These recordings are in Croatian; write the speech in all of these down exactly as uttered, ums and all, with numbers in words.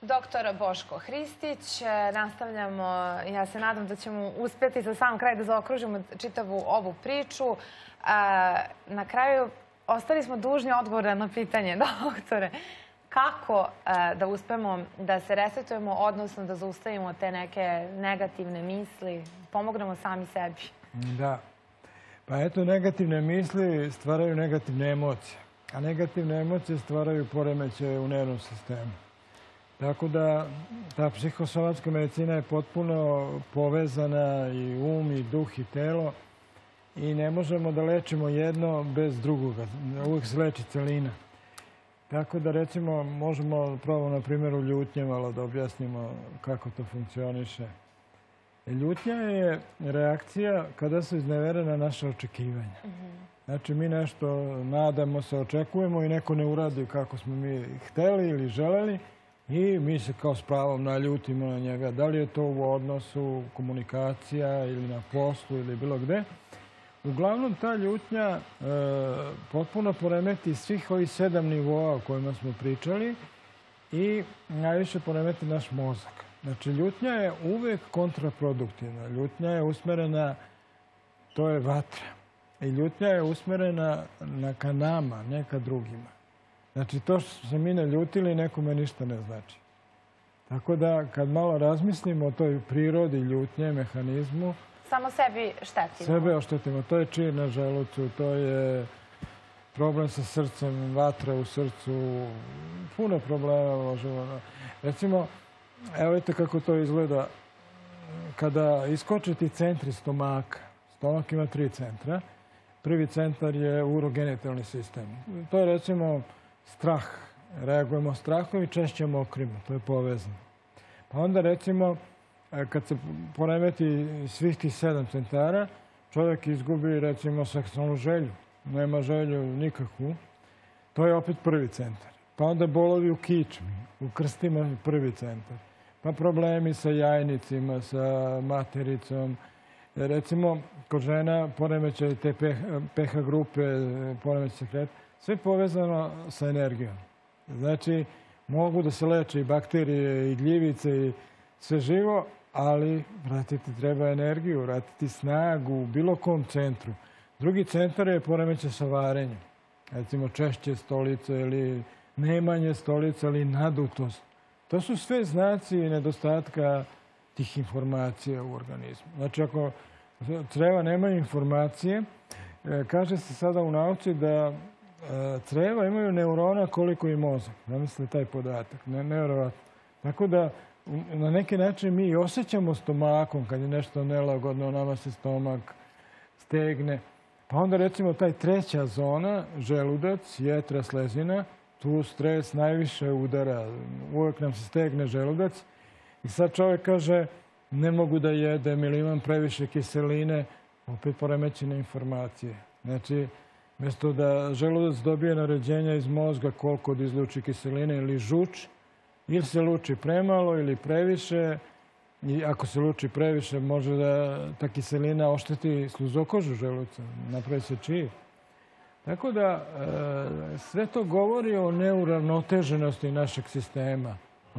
doktor Boško Hristić. Nastavljamo, ja se nadam da ćemo uspjeti za sam kraj da zaokružimo čitavu ovu priču. Na kraju ostali smo dužni odgovora na pitanje, doktore. Kako da uspemo da se resetujemo, odnosno da zaustavimo te neke negativne misli, pomognemo sami sebi? Da. Pa eto, negativne misli stvaraju negativne emocije, a negativne emocije stvaraju poremećaje u nervnom sistemu. Tako da ta psihosomatska medicina je potpuno povezana i um, i duh, i telo i ne možemo da lečimo jedno bez drugoga. Uvijek se leči celina. Tako da, recimo, možemo probamo na primjeru ljutnje malo da objasnimo kako to funkcioniše. Ljutnja je reakcija kada su izneverena naša očekivanja. Znači, mi nešto nadamo se, očekujemo i neko ne uradi kako smo mi hteli ili želeli i mi se kao s pravom naljutimo na njega. Da li je to u odnosu, komunikacija ili na poslu ili bilo gde. Uglavnom, ta ljutnja potpuno poremeti svih ovih sedam nivoa o kojima smo pričali i najviše poremeti naš mozak. Znači, ljutnja je uvijek kontraproduktivna. Ljutnja je usmerena, to je vatra. I ljutnja je usmerena na ka nama, ne ka drugima. Znači, to što se mi ne ljutili, nekome ništa ne znači. Tako da, kad malo razmislimo o toj prirodi ljutnje, mehanizmu, samo sebi štetimo. Sebe oštetimo. To je čir na želucu, to je problem sa srcem, vatra u srcu, puno problema možemo. Recimo, evo vidite kako to izgleda. Kada iskoče ti centri stomaka, stomak ima tri centra, prvi centar je urogenitalni sistem. To je recimo strah. Reagujemo strahom i češće mokrimo. To je povezano. Pa onda recimo, kad se poremeti svih tih sedam centara, čovjek izgubi recimo seksualnu želju. Nema želju nikakvu. To je opet prvi centar. Pa onda bolovi u kičmi, u krstima je prvi centar. Pa problemi sa jajnicima, sa matericom. Recimo, kod žena poremećaj te pH grupe, poremećaj sekreta, sve povezano sa energijom. Znači, mogu da se leče i bakterije, i gljivice, i sve živo, ali vratiti treba energiju, vratiti snagu u bilo kom centru. Drugi centar je poremećaj sa varenjem. Recimo, češće stolice ili nemanje stolice ili nadutost. To su sve znaci nedostatka tih informacija u organizmu. Znači, ako creva nemaju informacije, kaže se sada u nauci da creva imaju neurona koliko i mozak. Zamislite taj podatak. Nevjerovatno. Tako da, na neki način mi osjećamo stomakom kad je nešto nelagodno, nama se stomak stegne. Pa onda recimo taj treća zona, želudac, jetra, slezina, tu stres najviše udara. Uvijek nam se stegne želudac i sad čovjek kaže ne mogu da jedem ili imam previše kiseline, opet poremećene informacije. Znači, mjesto da želudac dobije naređenja iz mozga koliko da izluči kiseline ili žuč, ili se luči premalo ili previše. I ako se luči previše, može da ta kiselina ošteti sluzokožu želuca, napravi se čir. Tako da sve to govori o neuravnoteženosti našeg sistema.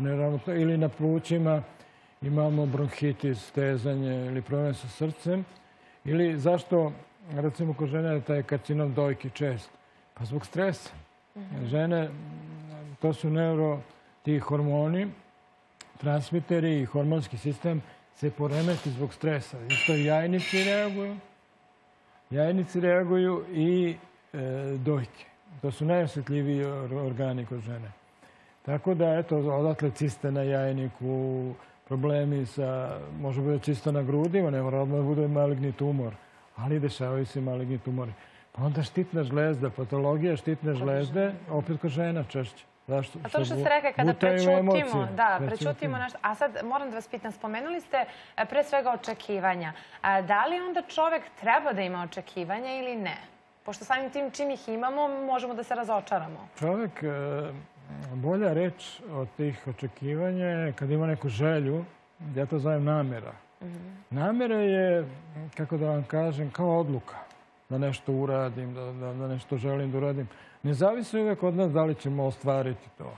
Ili na plućima imamo bronhitis, stezanje ili problem sa srcem. Ili zašto, recimo, kod žene je taj karcinom dojki čest? Pa zbog stresa. Žene, to su neuro ti hormoni, transmiteri i hormonski sistem se poremeti zbog stresa. Isto i jajnici reaguju. Jajnici reaguju i dojke. To su najosjetljiviji organi kod žene. Tako da, eto, odatle ciste na jajniku, problemi sa, može bude čisto na grudima, ne mora odmah bude maligni tumor, ali dešavaju se maligni tumori. Pa onda štitna žlezda, patologija štitne žlezde, opet kod žena češće. Zašto? A to što ste rekli, kada prečutimo, da, prečutimo nešto. A sad moram da vas pitam, spomenuli ste pre svega očekivanja. Da li onda čovjek treba da ima očekivanja ili ne? Pošto samim tim čim ih imamo, možemo da se razočaramo. Čovjek, bolja reč od tih očekivanja je kad ima neku želju, ja to zovem namjera. Namjera je, kako da vam kažem, kao odluka. Da nešto uradim, da nešto želim da uradim. Ne zavisi uvijek od nas da li ćemo ostvariti to.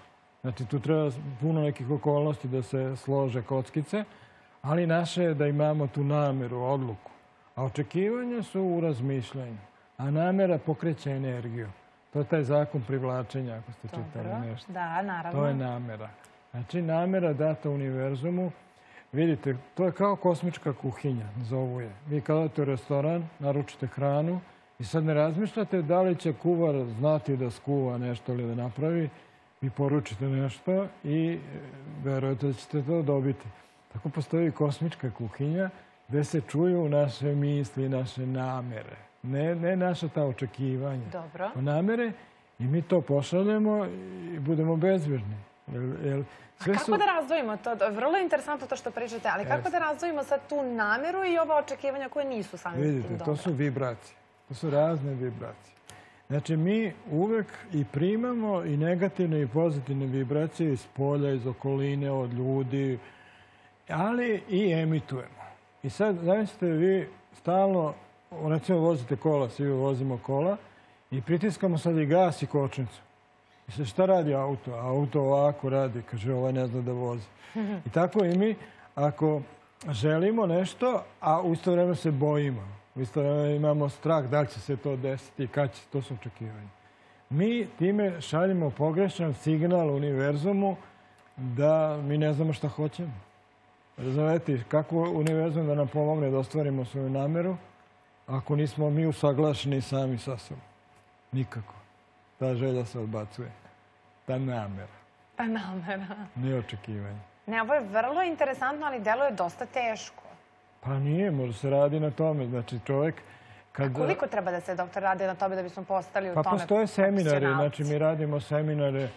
Znači, tu treba puno nekih okolnosti da se slože kockice, ali naše je da imamo tu nameru, odluku. A očekivanja su u razmišljanju. A namera pokreće energiju. To je taj zakon privlačenja, ako ste čitali nešto. Da, naravno. To je namera. Znači, namera data univerzumu. Vidite, to je kao kosmička kuhinja, zovu je. Vi kad odete u restoran, naručite hranu i sad ne razmišljate da li će kuvar znati da skuva nešto ili da napravi. Vi poručite nešto i verujete da ćete to dobiti. Tako postoji kosmička kuhinja gdje se čuju naše misli, naše namere. Ne, ne naša ta očekivanja. Dobro. Namere i mi to pošaljemo i budemo bezbjedni. Jel, sve A kako su... da razdvojimo to? Vrlo je interesantno to što pričate, ali kako da razdvojimo sad tu nameru i ova očekivanja koje nisu sami Vidite, tim dobro? to su vibracije. To su razne vibracije. Znači, mi uvek i primamo i negativne i pozitivne vibracije iz polja, iz okoline, od ljudi, ali i emitujemo. I sad, zamislite, vi stalno, recimo, vozite kola, svi vozimo kola, i pritiskamo sad i gas i kočnicu. I sad šta radi auto? Auto ovako radi, kaže, ovaj ne zna da vozi. I tako i mi, ako želimo nešto, a u isto vreme se bojimo, u isto vreme imamo strah da li će se to desiti i kad će, to su očekivanja. Mi time šaljemo pogrešan signal univerzumu da mi ne znamo šta hoćemo. Razumete, kako univerzum da nam pomogne da ostvarimo svoju nameru ako nismo mi usaglašeni sami sa sobom? Nikako. Ta želja se odbacuje. Ta namera. Ta namera. Ne očekivanje. Ne, ovo je vrlo interesantno, ali deluje dosta teško. Pa nije, možda se radi na tome. Znači, čovjek... Kad... A koliko treba da se, doktor, radi na tome da bismo postali u pa tome postoje seminari. Znači, mi radimo seminare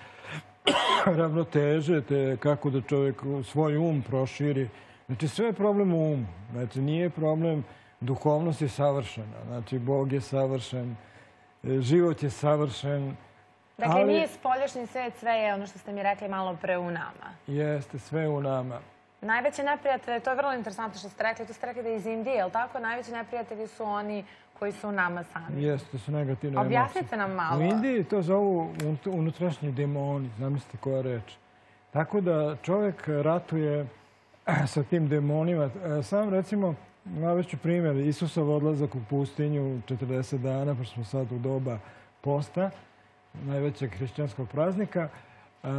ravnoteže, te kako da čovjek svoj um proširi. Znači, sve je problem u umu. Znači, nije problem... Duhovnost je savršena. Znači, Bog je savršen, život je savršen. Dakle, nije spoljašnji svet, sve je ono što ste mi rekli malo pre u nama. Jeste, sve u nama. Najveći neprijatelji, to je vrlo interesantno što ste rekli, to ste rekli da je iz Indije, je li tako? Najveći neprijatelji su oni koji su u nama sami. Jeste, to su negativne emocije. Objasnite nam malo. U Indiji to zovu unutrašnji demoni, zamislite koja reč. Tako da čovjek ratuje sa tim demonima. Sam, recimo, navešću primjer, Isusov odlazak u pustinju četrdeset dana, pošto smo sad u doba posta, najvećeg hrišćanskog praznika. E,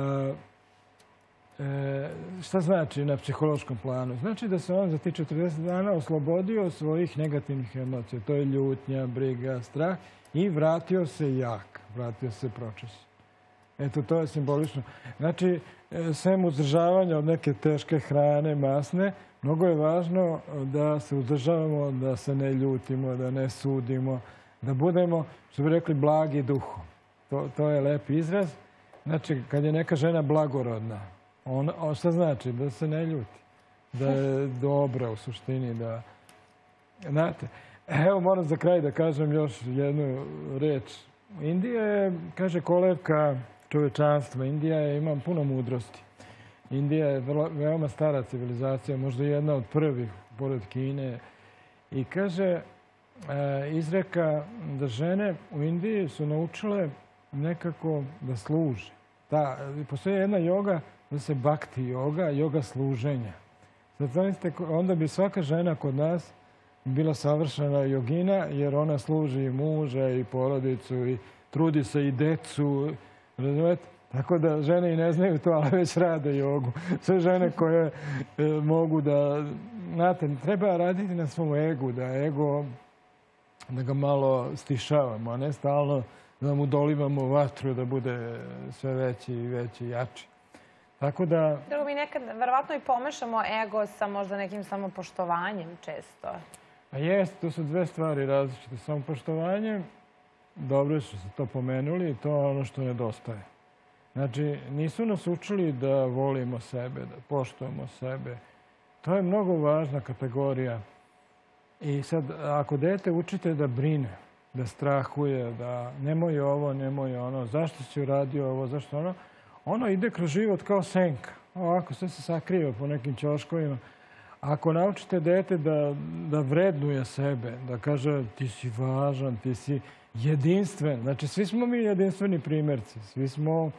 e, šta znači na psihološkom planu? Znači da se on za tih četrdeset dana oslobodio svojih negativnih emocija. To je ljutnja, briga, strah i vratio se jak, vratio se pročas. Eto, to je simbolično. Znači, sem uzdržavanja od neke teške hrane, masne, mnogo je važno da se uzdržavamo, da se ne ljutimo, da ne sudimo, da budemo, što bi rekli, blagi duhom. To, to je lep izraz. Znači, kad je neka žena blagorodna, on, on, šta znači? Da se ne ljuti. Da je dobra u suštini. Da... Znate, evo moram za kraj da kažem još jednu reč. Indija je, kaže, kolevka čovečanstva. Indija je, ima puno mudrosti. Indija je vrlo, veoma stara civilizacija, možda jedna od prvih, pored Kine. I kaže, e, izreka da žene u Indiji su naučile nekako da služe. Da, postoji jedna joga, da se bhakti joga, joga služenja. Sad zamislite, onda bi svaka žena kod nas bila savršena jogina, jer ona služi i muža, i porodicu, i trudi se i decu. Razumete? Tako da žene i ne znaju to, ali već rade jogu. Sve žene koje e, mogu da... Znate, treba raditi na svom egu, da ego, da ga malo stišavamo, a ne stalno da mu dolivamo vatru, da bude sve veći i veći i jači. Tako da... Drugo, mi nekad verovatno i pomešamo ego sa možda nekim samopoštovanjem često. A jest, to su dve stvari različite. Samopoštovanje, dobro što ste to pomenuli, to je ono što nedostaje. Znači, nisu nas učili da volimo sebe, da poštujemo sebe. To je mnogo važna kategorija. I sad, ako dete učite da brine, da strahuje, da nemoj ovo, nemoj ono, zašto si uradio ovo, zašto ono, ono ide kroz život kao senka. Ovako, sve se sakriva po nekim ćoškovima. Ako naučite dete da, da vrednuje sebe, da kaže ti si važan, ti si jedinstven. Znači, svi smo mi jedinstveni primjerci. Svi smo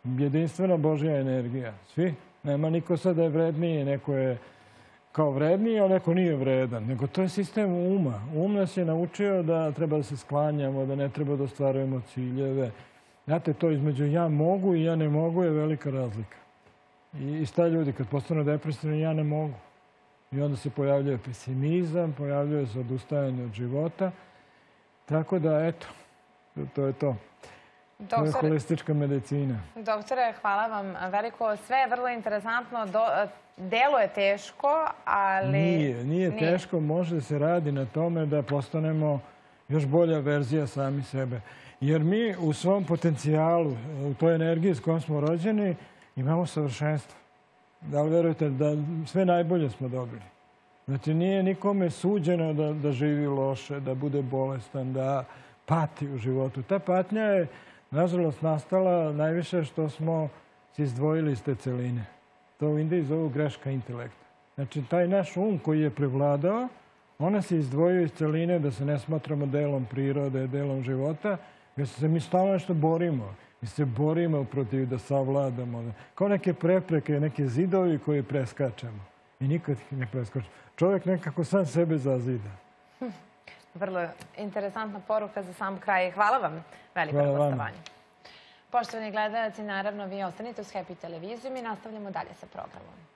jedinstvena Božja energija. Svi. Nema niko sad da je vredniji, neko je kao vredniji, a neko nije vredan. Nego to je sistem uma. Um nas je naučio da treba da se sklanjamo, da ne treba da ostvarujemo ciljeve. Znate, to između ja mogu i ja ne mogu je velika razlika. I sta ljudi kad postanu depresivni, ja ne mogu. I onda se pojavljuje pesimizam, pojavljuje se odustajanje od života. Tako da, eto, to je to. To je holistička medicina. Doktore, hvala vam veliko. Sve je vrlo interesantno. Delo je teško, ali... Nije, nije teško. Može se radi na tome da postanemo još bolja verzija sami sebe. Jer mi u svom potencijalu, u toj energiji s kojom smo rođeni, imamo savršenstvo. Da li verujete da sve najbolje smo dobili? Znači, nije nikome suđeno da, da živi loše, da bude bolestan, da pati u životu. Ta patnja je, nažalost, nastala najviše što smo se izdvojili iz te celine. To u Indiji zovu greška intelekta. Znači, taj naš um koji je prevladao, ona se izdvojio iz celine da se ne smatramo delom prirode, delom života, jer se mi stalno nešto borimo. Mi se borimo protiv da savladamo. Kao neke prepreke, neke zidovi koje preskačemo. I nikad ih ne preskačemo. Čovjek nekako sam sebe zazida. Vrlo interesantna poruka za sam kraj. Hvala vam veliko na gostovanju. Poštovani gledalci, naravno vi ostanite uz Happy televiziju. Mi nastavljamo dalje sa programom.